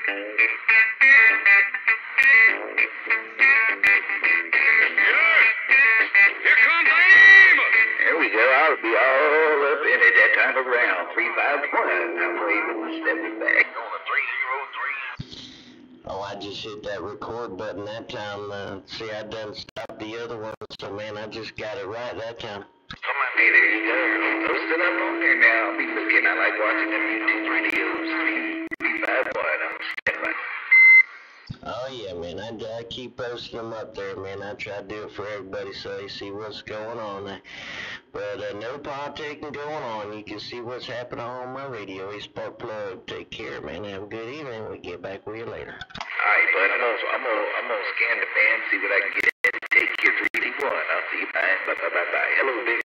Here comes aim! There we go. I'll be all up in it that time around. 351. I'm waving, stepping back on a 303. Oh, I just hit that record button that time. See, I done stopped the other one, so man, I just got it right that time. Come on, hey, there you go. Post it up on there now. I'll be looking. I like watching them YouTube videos. 351. I'm standing by. Oh yeah, man, I keep posting them up there, man. I try to do it for everybody so they see what's going on there. But no politicking going on. You can see what's happening on my radio. It's Spark Plug. Take care, man. Have a good evening. We'll get back with you later. All right, bud. I'm gonna scan the band, see what I can get. Take care, 3D1. I'll see you. Bye. Bye. Hello, big.